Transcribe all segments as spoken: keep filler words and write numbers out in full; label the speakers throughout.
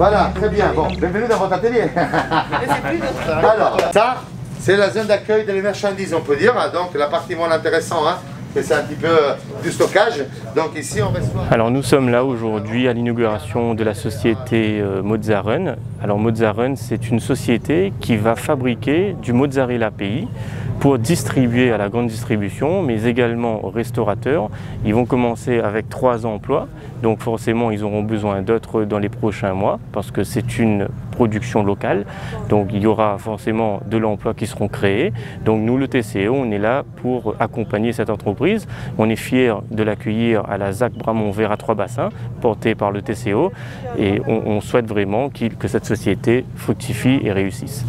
Speaker 1: Voilà, très bien. Bon, bienvenue dans votre atelier. Alors, ça, c'est la zone d'accueil des marchandises, on peut dire. Donc, la partie moins intéressante, hein, c'est un petit peu du stockage. Donc ici, on reçoit...
Speaker 2: Alors nous sommes là aujourd'hui à l'inauguration de la société euh, Mozzarun. Alors Mozzarun, c'est une société qui va fabriquer du mozzarella pays pour distribuer à la grande distribution, mais également aux restaurateurs. Ils vont commencer avec trois emplois, donc forcément ils auront besoin d'autres dans les prochains mois, parce que c'est une production locale, donc il y aura forcément de l'emploi qui seront créés. Donc nous, le T C O, on est là pour accompagner cette entreprise. On est fiers de l'accueillir à la Z A C Bramont Vert à Trois-Bassins, portée par le T C O, et on, on souhaite vraiment qu'il, que cette société fructifie et réussisse.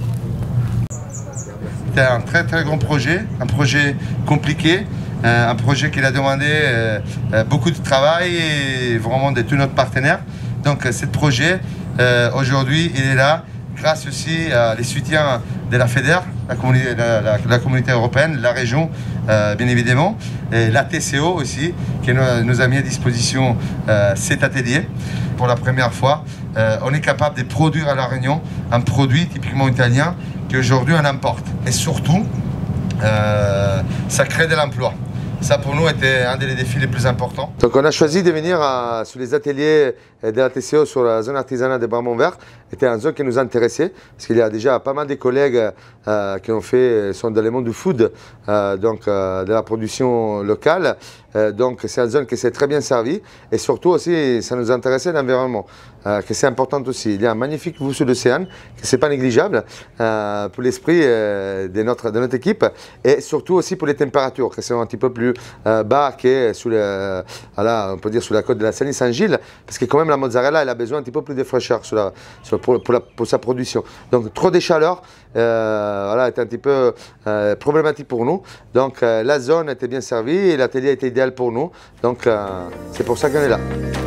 Speaker 1: C'est un très très grand projet, un projet compliqué, euh, un projet qui a demandé euh, euh, beaucoup de travail et vraiment de tous nos partenaires. Donc ce projet, euh, aujourd'hui, il est là grâce aussi à les soutiens de la FEDER, la communauté, la, la, la communauté européenne, la région, euh, bien évidemment, et la T C O aussi, qui nous, nous a mis à disposition euh, cet atelier. Pour la première fois, euh, on est capable de produire à La Réunion un produit typiquement italien qu'aujourd'hui on importe. Et surtout, euh, ça crée de l'emploi. Ça pour nous était un des défis les plus importants. Donc on a choisi de venir à, sur les ateliers de la T C O sur la zone artisanale de Bramont Vert. C'était une zone qui nous intéressait parce qu'il y a déjà pas mal de collègues euh, qui ont fait, sont dans le monde du food, euh, donc euh, de la production locale. Euh, donc c'est une zone qui s'est très bien servie et surtout aussi ça nous intéressait l'environnement, euh, que c'est important aussi. Il y a un magnifique vue sur l'océan, que c'est pas négligeable euh, pour l'esprit euh, de, notre, de notre équipe et surtout aussi pour les températures, qui sont un petit peu plus euh, bas que sous le, voilà, on peut dire sous la côte de la Seine-Saint-Gilles, parce que quand même la mozzarella elle a besoin un petit peu plus de fraîcheur sur la, sur, pour, pour, la, pour sa production. Donc trop de chaleur euh, voilà, est un petit peu euh, problématique pour nous. Donc euh, la zone était bien servie et l'atelier était idéal pour nous. Donc euh, c'est pour ça qu'on est là.